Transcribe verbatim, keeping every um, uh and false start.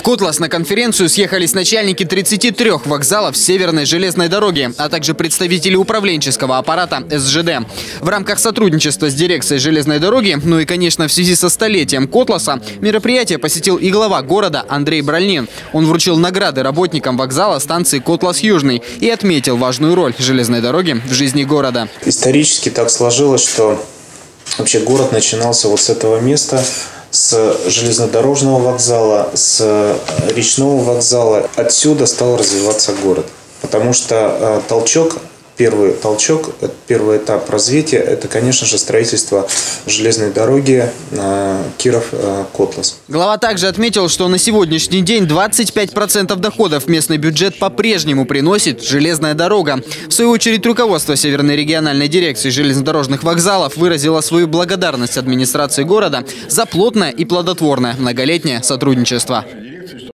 Котлас на конференцию съехались начальники тридцати трёх вокзалов Северной железной дороги, а также представители управленческого аппарата эс жэ дэ. В рамках сотрудничества с дирекцией железной дороги, ну и, конечно, в связи со столетием Котласа, мероприятие посетил и глава города Андрей Бральнин. Он вручил награды работникам вокзала станции Котлас-Южный и отметил важную роль железной дороги в жизни города. Исторически так сложилось, что вообще город начинался вот с этого места, с железнодорожного вокзала, с речного вокзала. Отсюда стал развиваться город, потому что толчок, первый толчок, первый этап развития – это, конечно же, строительство железной дороги Киров-Котлас. Глава также отметил, что на сегодняшний день двадцать пять процентов доходов в местный бюджет по-прежнему приносит железная дорога. В свою очередь, руководство Северной региональной дирекции железнодорожных вокзалов выразило свою благодарность администрации города за плотное и плодотворное многолетнее сотрудничество.